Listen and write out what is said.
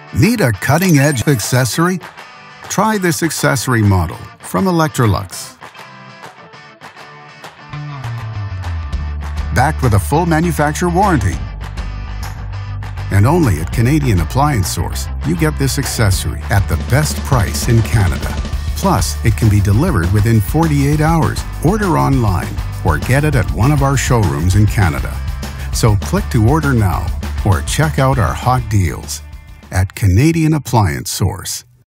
Need a cutting-edge accessory? Try this accessory model from Electrolux. Backed with a full manufacturer warranty. And only at Canadian Appliance Source, you get this accessory at the best price in Canada. Plus, it can be delivered within 48 hours. Order online or get it at one of our showrooms in Canada. So click to order now or check out our hot deals at Canadian Appliance Source.